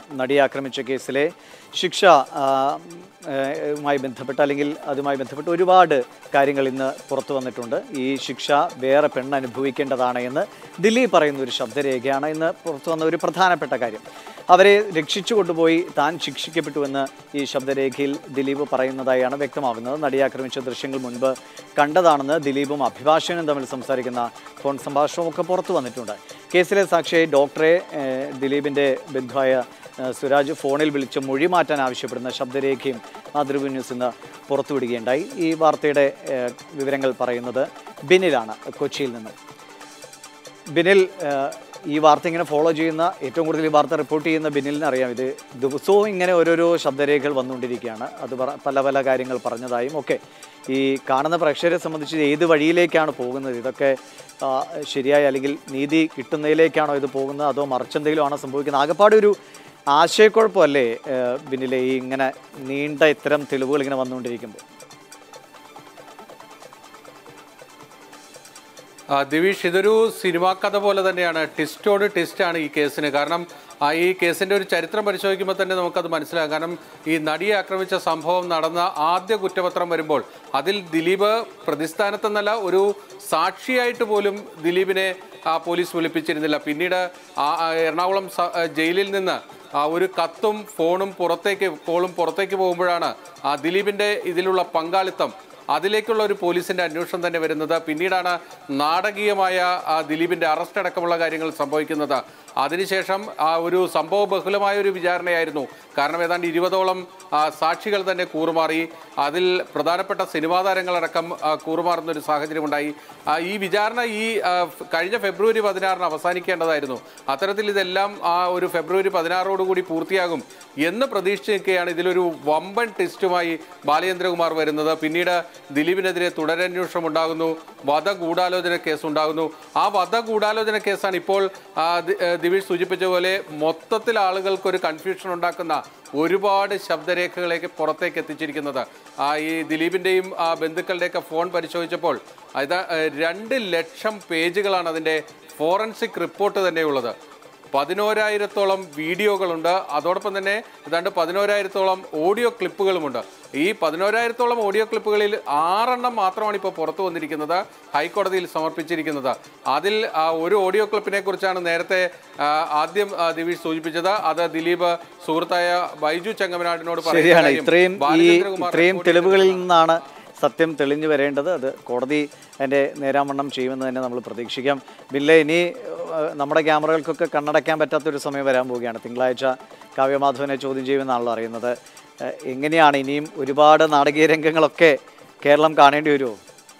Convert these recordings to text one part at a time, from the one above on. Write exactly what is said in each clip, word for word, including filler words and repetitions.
നടിയെ ആക്രമിച്ച കേസിലെ ശിക്ഷ മായി ബന്ധപ്പെട്ട് അല്ലെങ്കിൽ അതുമായി ബന്ധപ്പെട്ട് ഒരുപാട് കാര്യങ്ങൾ ഇന്ന് പുറത്തു വന്നിട്ടുണ്ട്. ഈ ശിക്ഷ വേറെ പെണ്ണ് അനുഭവിക്കേണ്ടതാണ് എന്ന് ദിലീപ് പറയുന്ന ഒരു ശബ്ദരേഖയാണ് ഇന്ന് പുറത്തു വന്ന ഒരു പ്രധാനപ്പെട്ട കാര്യം. അവരെ രക്ഷിച്ചു കൊണ്ടുപോയി താൻ ശിക്ഷിക്കപ്പെട്ടുവെന്ന് ഈ ശബ്ദരേഖയിൽ ദിലീപ് പറയുന്നതായാണ് വ്യക്തമാകുന്നത്. നടിയെ ആക്രമിച്ച ദൃശ്യങ്ങൾ മുൻപ് കണ്ടതാണെന്ന് ദിലീപും അഭിഭാഷകനും തമ്മിൽ സംസാരിക്കുന്ന ഫോൺ സംഭാഷണവും ഒക്കെ പുറത്തു വന്നിട്ടുണ്ട്. കേസിലെ സാക്ഷിയായി ഡോക്ടറെ ദിലീപിൻ്റെ ബന്ധുവായ സുരാജ് ഫോണിൽ വിളിച്ച് മൊഴി മാറ്റാൻ ആവശ്യപ്പെടുന്ന ശബ്ദരേഖയും മാതൃഭൂമി ന്യൂസ് ഇന്ന് പുറത്തുവിടുകയുണ്ടായി. ഈ വാർത്തയുടെ വിവരങ്ങൾ പറയുന്നത് ബിനിലാണ്, കൊച്ചിയിൽ നിന്നും. ബിനിൽ, ഈ വാർത്ത ഇങ്ങനെ ഫോളോ ചെയ്യുന്ന, ഏറ്റവും കൂടുതൽ ഈ വാർത്ത റിപ്പോർട്ട് ചെയ്യുന്ന ബിനിലിന് അറിയാം, ഇത് ദിവസവും ഇങ്ങനെ ഓരോരോ ശബ്ദരേഖകൾ വന്നുകൊണ്ടിരിക്കുകയാണ്. അത് പല പല കാര്യങ്ങൾ പറഞ്ഞതായും ഒക്കെ. ഈ കാണുന്ന പ്രേക്ഷകരെ സംബന്ധിച്ച് ഏത് വഴിയിലേക്കാണ് പോകുന്നത്, ഇതൊക്കെ ശരിയായ അല്ലെങ്കിൽ നീതി കിട്ടുന്നതിലേക്കാണോ ഇത് പോകുന്നത്, അതോ മറിച്ചെന്തെങ്കിലും ആണോ സംഭവിക്കുന്നത്? ആകെപ്പാടെ ഒരു ആശയക്കുഴപ്പമല്ലേ ബിനിലെ ഈ ഇങ്ങനെ നീണ്ട ഇത്തരം തെളിവുകൾ ഇങ്ങനെ വന്നുകൊണ്ടിരിക്കുമ്പോൾ? ദിവിഷ്, ഇതൊരു സിനിമാ കഥ പോലെ തന്നെയാണ്. ട്വിസ്റ്റോട് ട്വിസ്റ്റാണ് ഈ കേസിന്. കാരണം ഈ കേസിൻ്റെ ഒരു ചരിത്രം പരിശോധിക്കുമ്പോൾ തന്നെ നമുക്കത് മനസ്സിലാകും. കാരണം ഈ നടിയെ ആക്രമിച്ച സംഭവം നടന്ന ആദ്യ കുറ്റപത്രം വരുമ്പോൾ അതിൽ ദിലീപ് പ്രതിസ്ഥാനത്തെന്നല്ല, ഒരു സാക്ഷിയായിട്ട് പോലും ദിലീപിനെ പോലീസ് വിളിപ്പിച്ചിരുന്നില്ല. പിന്നീട് എറണാകുളം ജയിലിൽ നിന്ന് ഒരു കത്തും ഫോണും പുറത്തേക്ക് കോളും പുറത്തേക്ക് പോകുമ്പോഴാണ് ദിലീപിൻ്റെ ഇതിലുള്ള പങ്കാളിത്തം, അതിലേക്കുള്ള ഒരു പോലീസിൻ്റെ അന്വേഷണം തന്നെ വരുന്നത്. പിന്നീടാണ് നാടകീയമായ ദിലീപിൻ്റെ അറസ്റ്റ് അടക്കമുള്ള കാര്യങ്ങൾ സംഭവിക്കുന്നത്. അതിനുശേഷം ഒരു സംഭവ ബഹുലമായ ഒരു വിചാരണയായിരുന്നു. കാരണം ഏതാണ്ട് ഇരുപതോളം സാക്ഷികൾ തന്നെ കൂറുമാറി. അതിൽ പ്രധാനപ്പെട്ട സിനിമാ താരങ്ങളടക്കം കൂറുമാറുന്ന ഒരു സാഹചര്യമുണ്ടായി. ഈ വിചാരണ ഈ കഴിഞ്ഞ ഫെബ്രുവരി പതിനാറിന് അവസാനിക്കേണ്ടതായിരുന്നു. അത്തരത്തിൽ ഇതെല്ലാം ആ ഒരു ഫെബ്രുവരി പതിനാറോടുകൂടി പൂർത്തിയാകും എന്ന് പ്രതീക്ഷിച്ച് നിൽക്കുകയാണ്. ഇതിലൊരു വമ്പൻ ടെസ്റ്റുമായി ബാലചന്ദ്രകുമാർ വരുന്നത്. പിന്നീട് ദിലീപിനെതിരെ തുടരന്വേഷണം ഉണ്ടാകുന്നു, വധഗൂഢാലോചന കേസുണ്ടാകുന്നു. ആ വധഗൂഢാലോചന കേസാണ് ഇപ്പോൾ ദിവിഷ് സൂചിപ്പിച്ച പോലെ മൊത്തത്തിൽ ആളുകൾക്കൊരു കൺഫ്യൂഷൻ ഉണ്ടാക്കുന്ന ഒരുപാട് ശബ്ദരേഖകളേക്ക് പുറത്തേക്ക് എത്തിച്ചിരിക്കുന്നത്. ഈ ദിലീപിൻ്റെയും ബന്ധുക്കളുടെയൊക്കെ ഫോൺ പരിശോധിച്ചപ്പോൾ ഇത് രണ്ട് ലക്ഷം പേജുകളാണ് അതിൻ്റെ ഫോറൻസിക് റിപ്പോർട്ട് തന്നെയുള്ളത്. പതിനോരായിരത്തോളം വീഡിയോകളുണ്ട്. അതോടൊപ്പം തന്നെ ഏതാണ്ട് പതിനോരായിരത്തോളം ഓഡിയോ ക്ലിപ്പുകളുമുണ്ട്. ഈ പതിനോരായിരത്തോളം ഓഡിയോ ക്ലിപ്പുകളിൽ ആറെണ്ണം മാത്രമാണ് ഇപ്പോൾ പുറത്തു വന്നിരിക്കുന്നത്, ഹൈക്കോടതിയിൽ സമർപ്പിച്ചിരിക്കുന്നത്. അതിൽ ഒരു ഓഡിയോ ക്ലിപ്പിനെ കുറിച്ചാണ് നേരത്തെ ആദ്യം ദിവിഷ് സൂചിപ്പിച്ചത്. അത് ദിലീപ് സുഹൃത്തായ ബൈജു ചെങ്ങമനാടിനോട് പറയുകയാണ്. ഇത്രയും ഇത്രയും തെളിവുകളിൽ നിന്നാണ് സത്യം തെളിഞ്ഞു വരേണ്ടത്. അത് കോടതി അതിൻ്റെ നേരാവണ്ണം ചെയ്യുമെന്ന് തന്നെ നമ്മൾ പ്രതീക്ഷിക്കാം. ബില്ലെ, ഇനി നമ്മുടെ ക്യാമറകൾക്കൊക്കെ കണ്ണടയ്ക്കാൻ പറ്റാത്തൊരു സമയം വരാൻ പോവുകയാണ്. തിങ്കളാഴ്ച കാവ്യമാധവനെ ചോദ്യം ചെയ്യുമെന്നാണല്ലോ അറിയുന്നത്. എങ്ങനെയാണ് ഇനിയും ഒരുപാട് നാടകീയ രംഗങ്ങളൊക്കെ കേരളം കാണേണ്ടി വരുമോ?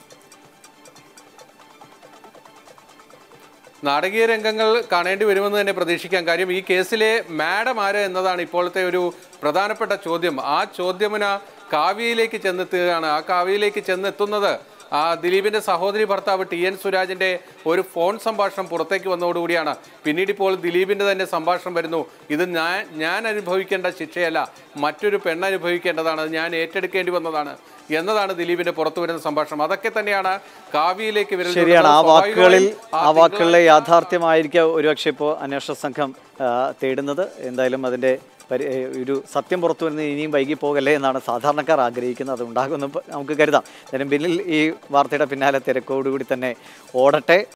നാടകീയ രംഗങ്ങൾ കാണേണ്ടി വരുമെന്ന് തന്നെ പ്രതീക്ഷിക്കാം. കാര്യം ഈ കേസിലെ മാഡം ആര് എന്നതാണ് ഇപ്പോഴത്തെ ഒരു പ്രധാനപ്പെട്ട ചോദ്യം. ആ ചോദ്യമുന കാവ്യയിലേക്ക് ചെന്നെത്തുകയാണ്. ആ കാവ്യയിലേക്ക് ചെന്നെത്തുന്നത് ആ ദിലീപിൻ്റെ സഹോദരി ഭർത്താവ് ടി എൻ സുരാജിൻ്റെ ഒരു ഫോൺ സംഭാഷണം പുറത്തേക്ക് വന്നതോടുകൂടിയാണ്. പിന്നീട് ഇപ്പോൾ ദിലീപിൻ്റെ തന്നെ സംഭാഷണം വരുന്നു. ഇത് ഞാൻ ഞാൻ അനുഭവിക്കേണ്ട ശിക്ഷയല്ല, മറ്റൊരു പെണ്ണ് അനുഭവിക്കേണ്ടതാണ്, അത് ഞാൻ ഏറ്റെടുക്കേണ്ടി വന്നതാണ് എന്നതാണ് ദിലീപിന്റെ പുറത്തു വരുന്ന സംഭാഷണം. അതൊക്കെ തന്നെയാണ് കാവ്യയിലേക്ക് വരുന്നത്. ശരിയാണ്. ആ വാക്കുകളിൽ ആ വാക്കുകളിലെ യാഥാർത്ഥ്യമായിരിക്കും ഒരുപക്ഷെ ഇപ്പോൾ അന്വേഷണ സംഘം തേടുന്നത്. എന്തായാലും അതിൻ്റെ ഒരു സത്യം പുറത്തു വരുന്നത് ഇനിയും വൈകി പോകല്ലേ എന്നാണ് സാധാരണക്കാർ ആഗ്രഹിക്കുന്നത്. അത് ഉണ്ടാകുമെന്ന് നമുക്ക് കരുതാം. എന്തായാലും ബില്ലിൽ ഈ വാർത്തയുടെ പിന്നാലെ തിരക്കോടുകൂടി തന്നെ ഓടട്ടെ.